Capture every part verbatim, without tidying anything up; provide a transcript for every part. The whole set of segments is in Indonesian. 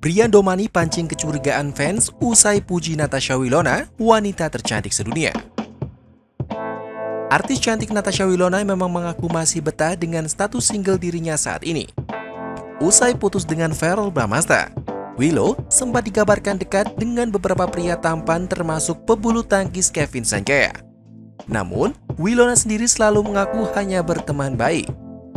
Brian Domani pancing kecurigaan fans usai puji Natasha Wilona, wanita tercantik sedunia. Artis cantik Natasha Wilona memang mengaku masih betah dengan status single dirinya saat ini. Usai putus dengan Verrell Bramasta, Willow sempat dikabarkan dekat dengan beberapa pria tampan termasuk pebulu tangkis Kevin Sanjaya. Namun, Wilona sendiri selalu mengaku hanya berteman baik.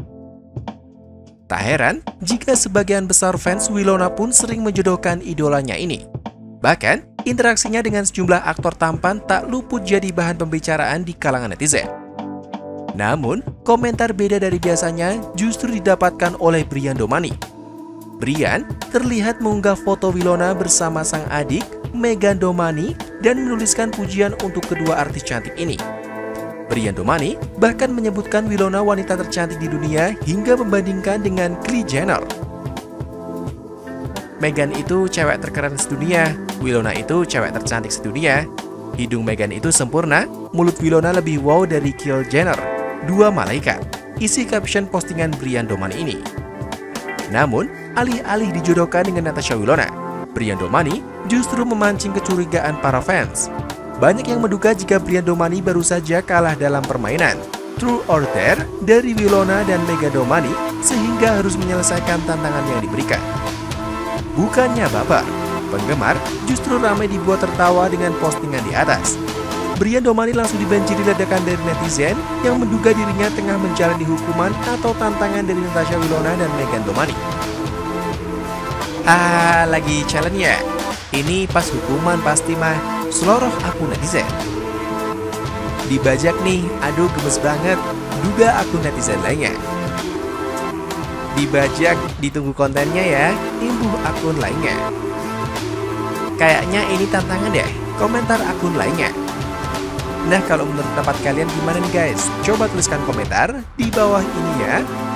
Tak heran jika sebagian besar fans Wilona pun sering menjodohkan idolanya ini. Bahkan, interaksinya dengan sejumlah aktor tampan tak luput jadi bahan pembicaraan di kalangan netizen. Namun, komentar beda dari biasanya justru didapatkan oleh Brian Domani. Brian terlihat mengunggah foto Wilona bersama sang adik, Megan Domani, dan menuliskan pujian untuk kedua artis cantik ini. Brian Domani bahkan menyebutkan Wilona wanita tercantik di dunia hingga membandingkan dengan Kylie Jenner. Megan itu cewek terkeren sedunia, Wilona itu cewek tercantik sedunia. Hidung Megan itu sempurna, mulut Wilona lebih wow dari Kylie Jenner. Dua malaikat, isi caption postingan Brian Domani ini. Namun, alih-alih dijodohkan dengan Natasha Wilona, Brian Domani justru memancing kecurigaan para fans. Banyak yang menduga jika Brian Domani baru saja kalah dalam permainan True or Dare dari Wilona dan Megan Domani sehingga harus menyelesaikan tantangan yang diberikan. Bukannya baper, penggemar justru ramai dibuat tertawa dengan postingan di atas. Brian Domani langsung dibanjiri ledakan dari netizen yang menduga dirinya tengah menjalani hukuman atau tantangan dari Natasha Wilona dan Megan Domani. Ah, lagi challenge ya? Ini pas hukuman pasti mah. Seloroh akun netizen. Dibajak nih, aduh gemes banget, duga akun netizen lainnya. Dibajak, ditunggu kontennya ya, imbuh akun lainnya. Kayaknya ini tantangan deh, komentar akun lainnya. Nah, kalau menurut pendapat kalian gimana nih guys? Coba tuliskan komentar di bawah ini ya.